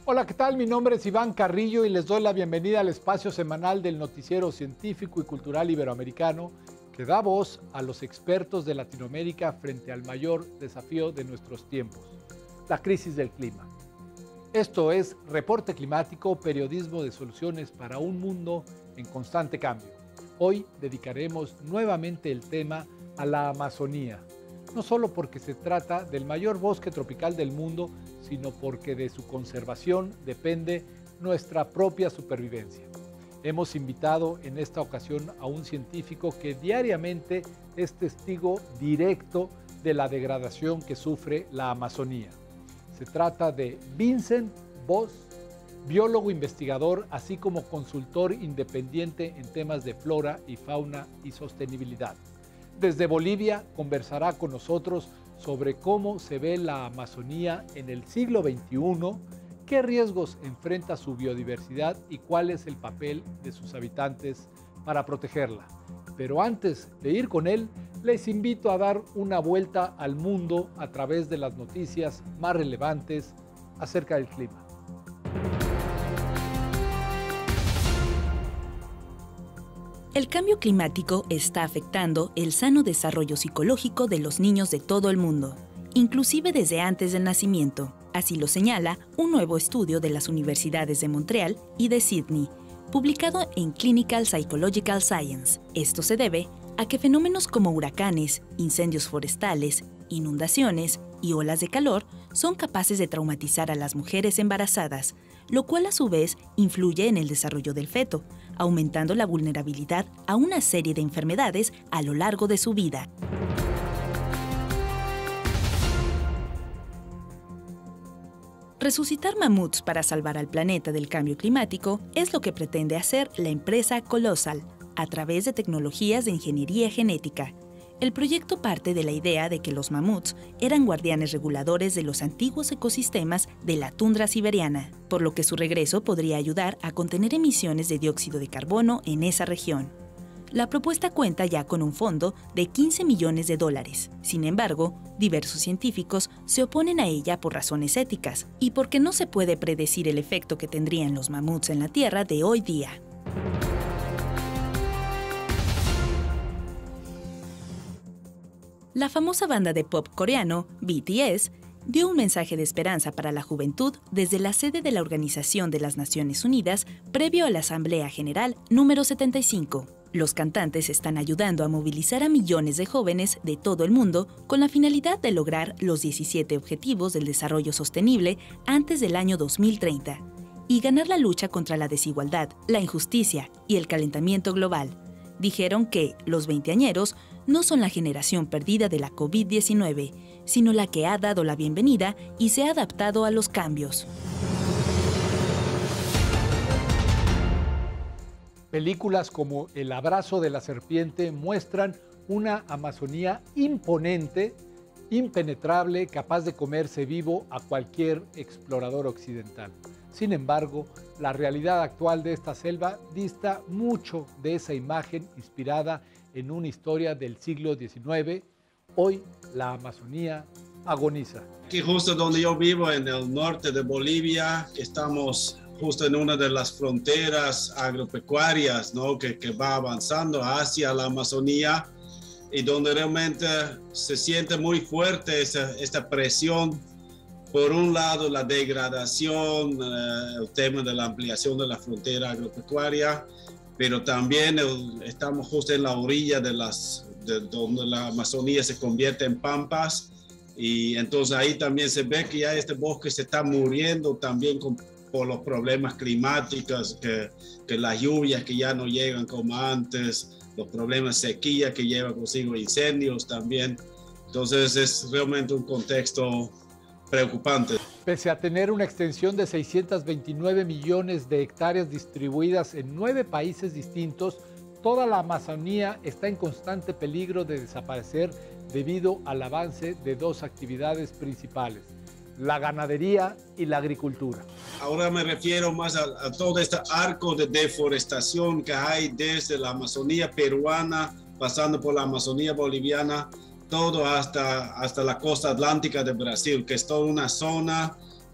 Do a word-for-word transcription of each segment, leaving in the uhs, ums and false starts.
Hola, ¿qué tal? Mi nombre es Iván Carrillo y les doy la bienvenida al espacio semanal del noticiero científico y cultural iberoamericano que da voz a los expertos de Latinoamérica frente al mayor desafío de nuestros tiempos, la crisis del clima. Esto es Reporte Climático, periodismo de soluciones para un mundo en constante cambio. Hoy dedicaremos nuevamente el tema a la Amazonía, no solo porque se trata del mayor bosque tropical del mundo, sino porque de su conservación depende nuestra propia supervivencia. Hemos invitado en esta ocasión a un científico que diariamente es testigo directo de la degradación que sufre la Amazonía. Se trata de Vincent Voss, biólogo investigador, así como consultor independiente en temas de flora y fauna y sostenibilidad. Desde Bolivia conversará con nosotros sobre cómo se ve la Amazonía en el siglo veintiuno, qué riesgos enfrenta su biodiversidad y cuál es el papel de sus habitantes para protegerla. Pero antes de ir con él, les invito a dar una vuelta al mundo a través de las noticias más relevantes acerca del clima. El cambio climático está afectando el sano desarrollo psicológico de los niños de todo el mundo, inclusive desde antes del nacimiento. Así lo señala un nuevo estudio de las universidades de Montreal y de Sydney, publicado en Clinical Psychological Science. Esto se debe a que fenómenos como huracanes, incendios forestales, inundaciones y olas de calor son capaces de traumatizar a las mujeres embarazadas, lo cual a su vez influye en el desarrollo del feto, aumentando la vulnerabilidad a una serie de enfermedades a lo largo de su vida. Resucitar mamuts para salvar al planeta del cambio climático es lo que pretende hacer la empresa Colossal a través de tecnologías de ingeniería genética. El proyecto parte de la idea de que los mamuts eran guardianes reguladores de los antiguos ecosistemas de la tundra siberiana, por lo que su regreso podría ayudar a contener emisiones de dióxido de carbono en esa región. La propuesta cuenta ya con un fondo de quince millones de dólares. Sin embargo, diversos científicos se oponen a ella por razones éticas y porque no se puede predecir el efecto que tendrían los mamuts en la Tierra de hoy día. La famosa banda de pop coreano, B T S, dio un mensaje de esperanza para la juventud desde la sede de la Organización de las Naciones Unidas previo a la Asamblea General número setenta y cinco. Los cantantes están ayudando a movilizar a millones de jóvenes de todo el mundo con la finalidad de lograr los diecisiete Objetivos del Desarrollo Sostenible antes del año dos mil treinta y ganar la lucha contra la desigualdad, la injusticia y el calentamiento global. Dijeron que los veinteañeros no son la generación perdida de la COVID diecinueve, sino la que ha dado la bienvenida y se ha adaptado a los cambios. Películas como El abrazo de la serpiente muestran una Amazonía imponente, impenetrable, capaz de comerse vivo a cualquier explorador occidental. Sin embargo, la realidad actual de esta selva dista mucho de esa imagen inspirada en una historia del siglo diecinueve. Hoy la Amazonía agoniza. Aquí justo donde yo vivo, en el norte de Bolivia, estamos justo en una de las fronteras agropecuarias, ¿no? que, que va avanzando hacia la Amazonía y donde realmente se siente muy fuerte esa, esta presión. Por un lado, la degradación, eh, el tema de la ampliación de la frontera agropecuaria, pero también el, estamos justo en la orilla de las, de donde la Amazonía se convierte en pampas, y entonces ahí también se ve que ya este bosque se está muriendo también con, por los problemas climáticos, que, que las lluvias que ya no llegan como antes, los problemas de sequía que llevan consigo incendios también. Entonces es realmente un contexto preocupante. Pese a tener una extensión de seiscientos veintinueve millones de hectáreas distribuidas en nueve países distintos, toda la Amazonía está en constante peligro de desaparecer debido al avance de dos actividades principales: la ganadería y la agricultura. Ahora me refiero más a, a todo este arco de deforestación que hay desde la Amazonía peruana, pasando por la Amazonía boliviana, todo hasta, hasta la costa atlántica de Brasil, que es toda una zona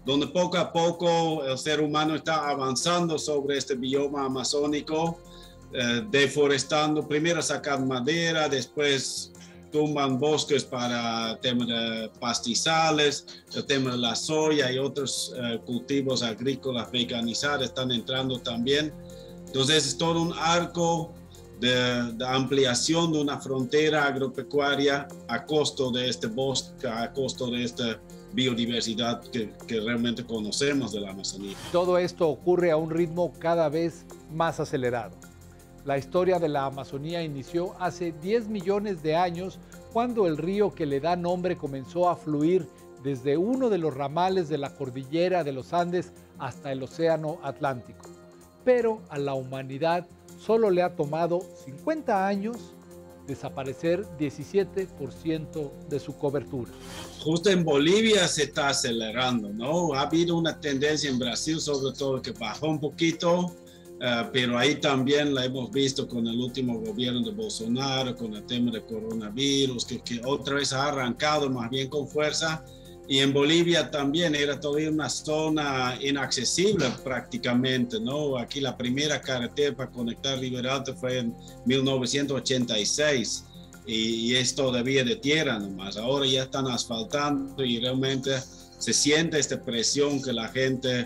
donde poco a poco el ser humano está avanzando sobre este bioma amazónico, eh, deforestando, primero sacan madera, después tumban bosques para temas de pastizales, el tema de la soya y otros eh, cultivos agrícolas mecanizados están entrando también. Entonces es todo un arco de, de ampliación de una frontera agropecuaria a costo de este bosque, a costo de esta biodiversidad que, que realmente conocemos de la Amazonía. Todo esto ocurre a un ritmo cada vez más acelerado. La historia de la Amazonía inició hace diez millones de años, cuando el río que le da nombre comenzó a fluir desde uno de los ramales de la cordillera de los Andes hasta el Océano Atlántico. Pero a la humanidad solo le ha tomado cincuenta años desaparecer diecisiete por ciento de su cobertura. Justo en Bolivia se está acelerando, ¿no? Ha habido una tendencia en Brasil, sobre todo, que bajó un poquito, uh, pero ahí también la hemos visto con el último gobierno de Bolsonaro, con el tema de coronavirus, que, que otra vez ha arrancado más bien con fuerza. Y en Bolivia también era todavía una zona inaccesible prácticamente, ¿no? Aquí la primera carretera para conectar Riberalta Alta fue en mil novecientos ochenta y seis y, y es todavía de tierra nomás. Ahora ya están asfaltando y realmente se siente esta presión que la gente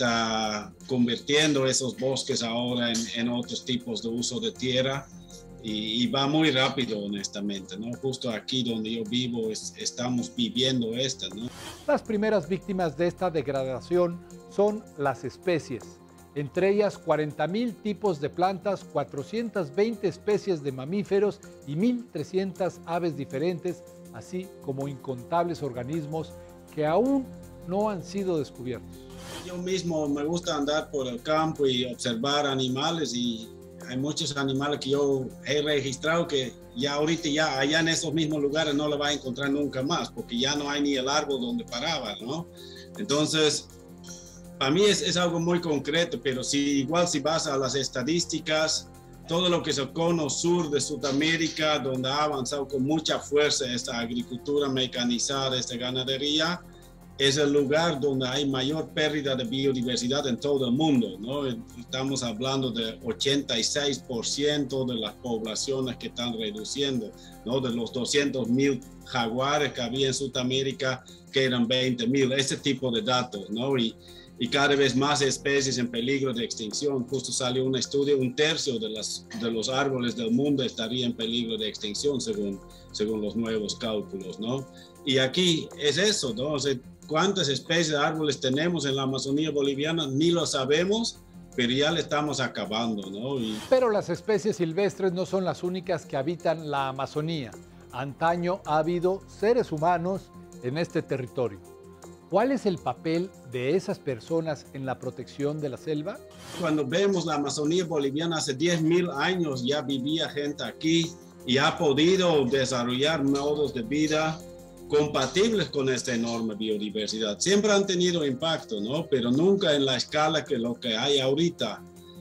está convirtiendo esos bosques ahora en, en otros tipos de uso de tierra. Y, y va muy rápido, honestamente, ¿no? Justo aquí donde yo vivo es, estamos viviendo esta, ¿no? Las primeras víctimas de esta degradación son las especies, entre ellas cuarenta mil tipos de plantas, cuatrocientas veinte especies de mamíferos y mil trescientas aves diferentes, así como incontables organismos que aún no han sido descubiertos. Yo mismo me gusta andar por el campo y observar animales, y hay muchos animales que yo he registrado que ya ahorita ya allá en esos mismos lugares no lo vas a encontrar nunca más, porque ya no hay ni el árbol donde paraba, ¿no? Entonces, para mí es, es algo muy concreto, pero si igual si vas a las estadísticas, todo lo que es el cono sur de Sudamérica, donde ha avanzado con mucha fuerza esta agricultura mecanizada, esta ganadería, es el lugar donde hay mayor pérdida de biodiversidad en todo el mundo, ¿no? Estamos hablando de ochenta y seis por ciento de las poblaciones que están reduciendo, ¿no? De los doscientos mil jaguares que había en Sudamérica, que eran veinte mil, ese tipo de datos, ¿no? Y, y cada vez más especies en peligro de extinción. Justo salió un estudio, un tercio de, las, de los árboles del mundo estaría en peligro de extinción según, según los nuevos cálculos, ¿no? Y aquí es eso, ¿no? O sea, ¿cuántas especies de árboles tenemos en la Amazonía boliviana? Ni lo sabemos, pero ya le estamos acabando, ¿no? Y... Pero las especies silvestres no son las únicas que habitan la Amazonía. Antaño ha habido seres humanos en este territorio. ¿Cuál es el papel de esas personas en la protección de la selva? Cuando vemos la Amazonía boliviana, hace diez mil años ya vivía gente aquí y ha podido desarrollar modos de vida compatibles con esta enorme biodiversidad. Siempre han tenido impacto, ¿no? Pero nunca en la escala que lo que hay ahorita.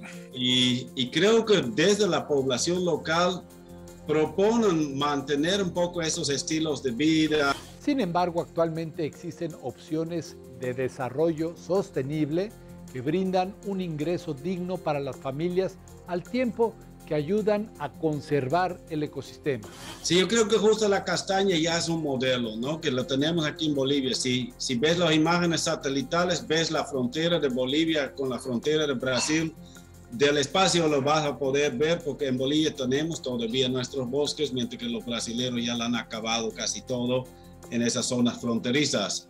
Y, y creo que desde la población local proponen mantener un poco esos estilos de vida. Sin embargo, actualmente existen opciones de desarrollo sostenible que brindan un ingreso digno para las familias al tiempo que ayudan a conservar el ecosistema. Sí, yo creo que justo la castaña ya es un modelo, ¿no? Que lo tenemos aquí en Bolivia. Si, si ves las imágenes satelitales, ves la frontera de Bolivia con la frontera de Brasil. Del espacio lo vas a poder ver porque en Bolivia tenemos todavía nuestros bosques, mientras que los brasileños ya lo han acabado casi todo en esas zonas fronterizas.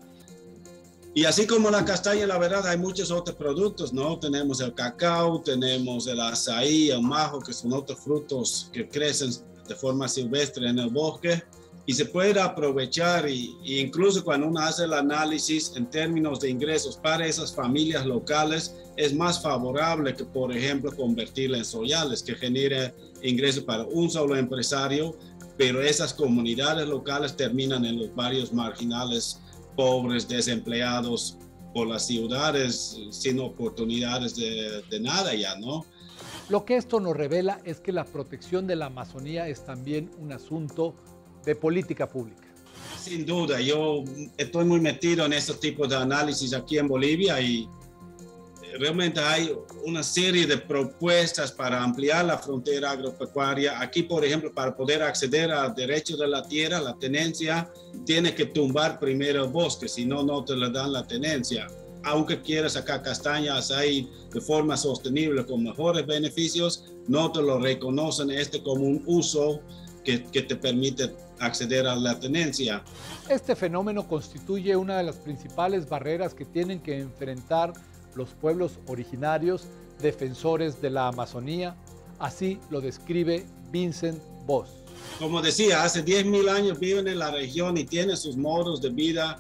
Y así como la castaña, la verdad, hay muchos otros productos, ¿no? Tenemos el cacao, tenemos el azaí, el majo, que son otros frutos que crecen de forma silvestre en el bosque y se puede aprovechar y, y incluso cuando uno hace el análisis en términos de ingresos para esas familias locales, es más favorable que, por ejemplo, convertirla en soyales, que genere ingresos para un solo empresario, pero esas comunidades locales terminan en los barrios marginales, pobres, desempleados por las ciudades, sin oportunidades de, de nada ya, ¿no? Lo que esto nos revela es que la protección de la Amazonía es también un asunto de política pública. Sin duda, yo estoy muy metido en este tipo de análisis aquí en Bolivia y realmente hay una serie de propuestas para ampliar la frontera agropecuaria. Aquí, por ejemplo, para poder acceder al derecho de la tierra, la tenencia, tiene que tumbar primero el bosque, si no, no te le dan la tenencia. Aunque quieras sacar castañas ahí de forma sostenible con mejores beneficios, no te lo reconocen este como un uso que, que te permite acceder a la tenencia. Este fenómeno constituye una de las principales barreras que tienen que enfrentar los pueblos originarios defensores de la Amazonía. Así lo describe Vincent Voss. Como decía, hace diez mil años viven en la región y tienen sus modos de vida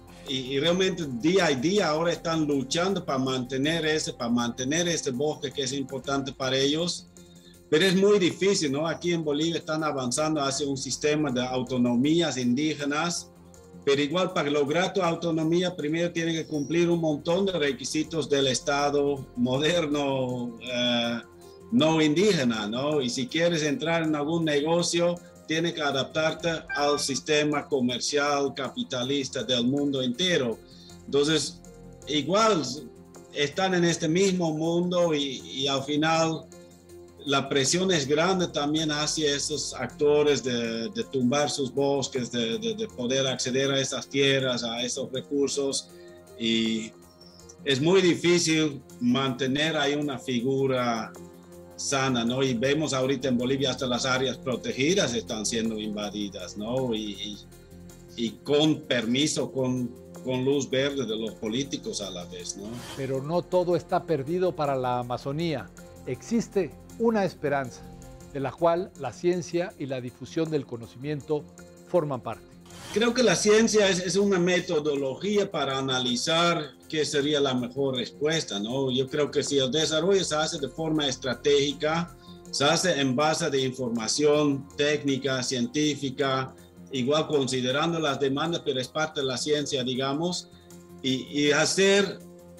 y, y realmente día a día ahora están luchando para mantener ese, para mantener este bosque que es importante para ellos. Pero es muy difícil, ¿no? Aquí en Bolivia están avanzando hacia un sistema de autonomías indígenas, pero igual para lograr tu autonomía primero tienen que cumplir un montón de requisitos del Estado moderno, eh, no indígena, ¿no? Y si quieres entrar en algún negocio, tienes que adaptarte al sistema comercial capitalista del mundo entero. Entonces, igual están en este mismo mundo y, y al final la presión es grande también hacia esos actores de, de tumbar sus bosques, de, de, de poder acceder a esas tierras, a esos recursos. Y es muy difícil mantener ahí una figura sana, ¿no? Y vemos ahorita en Bolivia hasta las áreas protegidas están siendo invadidas, ¿no? Y, y, y con permiso, con, con luz verde de los políticos a la vez, ¿no? Pero no todo está perdido para la Amazonía. Existe una esperanza, de la cual la ciencia y la difusión del conocimiento forman parte. Creo que la ciencia es, es una metodología para analizar qué sería la mejor respuesta, ¿no? Yo creo que si el desarrollo se hace de forma estratégica, se hace en base de información técnica, científica, igual considerando las demandas, pero es parte de la ciencia, digamos, y, y hacer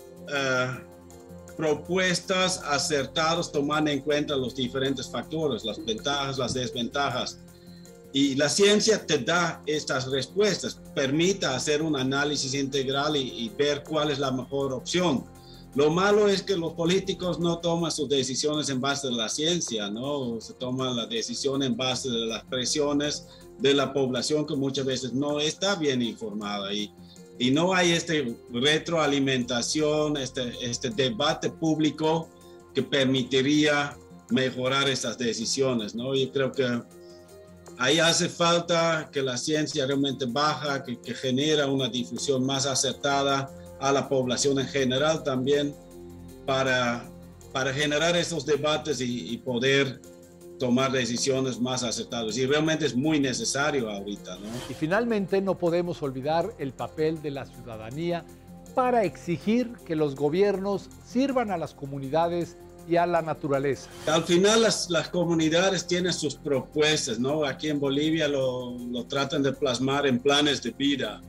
Uh, propuestas acertadas tomando en cuenta los diferentes factores, las ventajas, las desventajas. Y la ciencia te da estas respuestas, permite hacer un análisis integral y, y ver cuál es la mejor opción. Lo malo es que los políticos no toman sus decisiones en base de la ciencia, ¿no? Se toman la decisión en base de las presiones de la población que muchas veces no está bien informada. Y Y no hay esta retroalimentación, este, este debate público que permitiría mejorar estas decisiones, ¿no? Yo creo que ahí hace falta que la ciencia realmente baja, que, que genera una difusión más acertada a la población en general también para, para generar esos debates y, y poder tomar decisiones más acertadas. Y realmente es muy necesario ahorita, ¿no? Y finalmente no podemos olvidar el papel de la ciudadanía para exigir que los gobiernos sirvan a las comunidades y a la naturaleza. Al final las, las comunidades tienen sus propuestas, ¿no? Aquí en Bolivia lo, lo tratan de plasmar en planes de vida.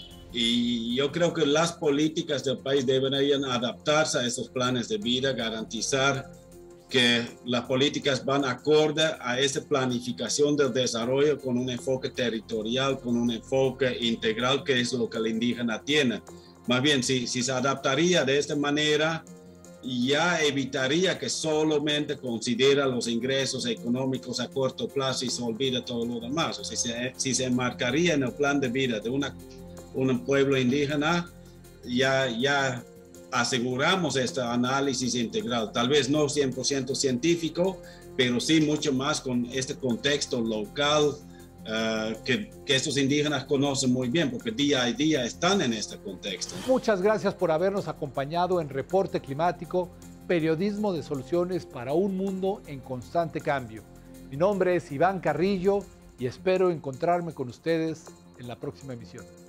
Y yo creo que las políticas del país deberían adaptarse a esos planes de vida, garantizar que las políticas van acorde a esa planificación del desarrollo con un enfoque territorial, con un enfoque integral, que es lo que el indígena tiene. Más bien, si, si se adaptaría de esta manera, ya evitaría que solamente considera los ingresos económicos a corto plazo y se olvida todo lo demás. O sea, si, se, si se enmarcaría en el plan de vida de una, un pueblo indígena, ya... ya aseguramos este análisis integral, tal vez no cien por ciento científico, pero sí mucho más con este contexto local uh, que, que estos indígenas conocen muy bien, porque día a día están en este contexto. Muchas gracias por habernos acompañado en Reporte Climático, periodismo de soluciones para un mundo en constante cambio. Mi nombre es Iván Carrillo y espero encontrarme con ustedes en la próxima emisión.